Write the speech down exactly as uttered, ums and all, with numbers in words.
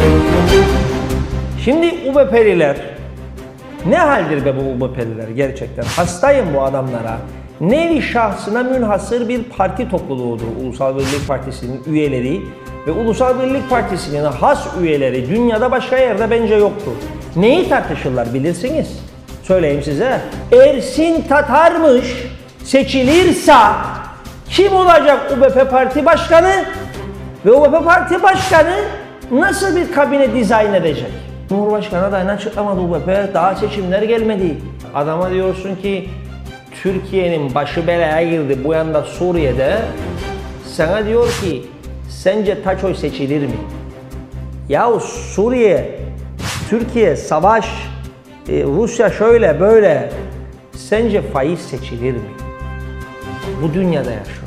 Şimdi U B P'liler, ne haldir be bu U B P'liler gerçekten? Hastayım bu adamlara. Nevi şahsına münhasır bir parti topluluğudur Ulusal Birlik Partisi'nin üyeleri ve Ulusal Birlik Partisi'nin has üyeleri dünyada başka yerde bence yoktur. Neyi tartışırlar bilirsiniz? Söyleyeyim size. Ersin Tatar'mış, seçilirse kim olacak U B P Parti Başkanı ve U B P Parti Başkanı nasıl bir kabine dizayn edecek? Cumhurbaşkanı adayını açıklamadı U B P, daha seçimler gelmedi. Adama diyorsun ki Türkiye'nin başı belaya girdi bu yanda Suriye'de. Sana diyor ki sence Taçoy seçilir mi? Yahu Suriye, Türkiye, savaş, e, Rusya şöyle böyle. Sence faiz seçilir mi? Bu dünyada yaşıyor.